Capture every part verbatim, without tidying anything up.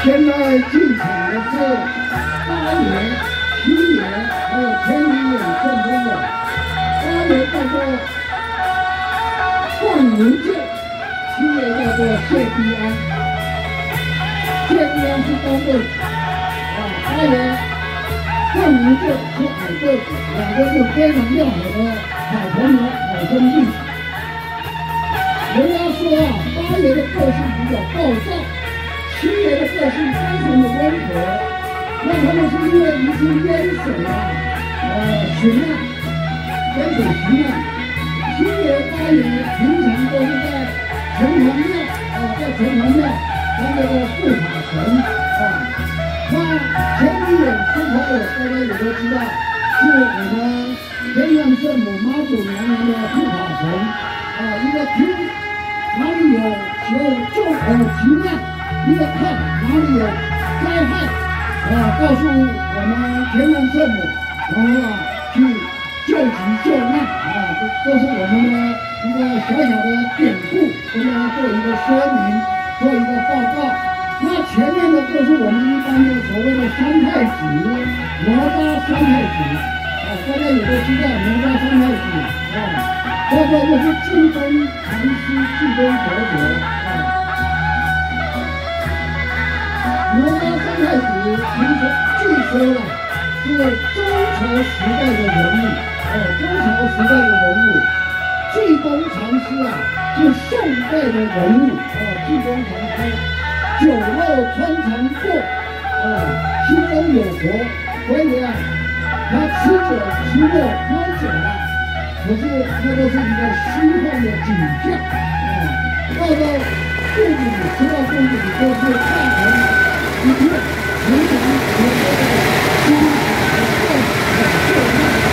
现在进场的是八爷、七爷还有天理眼顺风的。八爷叫做冠名剑，七爷叫做谢必安。谢必安是东队，啊，八爷冠名剑是矮个子，两个是非常要好的好朋友、好兄弟。人家说啊，八爷的个性比较暴躁。七爷的个性非常的温和，那他们是因为一次淹水啊，呃，寻难，淹水寻难。七爷、八爷平常都是在城隍庙啊，在城隍庙当这个护法神啊。那前几眼出口我大家也都知道，是我们天上圣母妈祖娘娘的护法神啊，一个听哪里有求救呃急难。一个看哪里有灾害啊，告诉我们天上圣母，然后啊去救急救难啊，这都是我们的一个小小的典故，跟大家做一个说明，做一个报告。那前面的就是我们一般的所谓的三太子，哪吒三太子啊，大家也都知道哪吒三太子啊，包括就是济公禅师、济公佛陀啊。哪吒三太子听说据说啊是周朝时代的人物，哦，周朝时代的人物。济公禅师啊是宋代的人物，哦，济公禅师酒肉穿肠过，哦，心中有佛，所以啊，他吃酒吃肉喝酒啊，可是那都是一个虚幻的景象啊，到了肚子里吃到肚子里都是大人。一片平常我们的心和动和救难。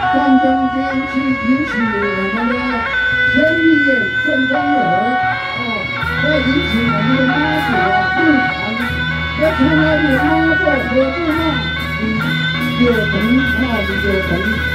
战争间去引起我们的天地顺风耳，哦，要引起我们的妈祖啊入坛，要从来你妈祖何处嘛，你有神啊，你有神。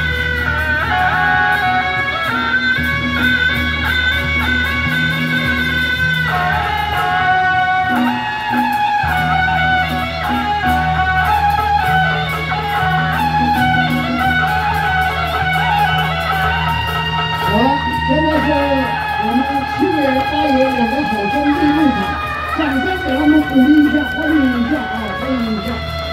现在是我们七爷八爷两个好兄弟入场，掌声给他们鼓励一下，欢迎一下啊，欢迎一下。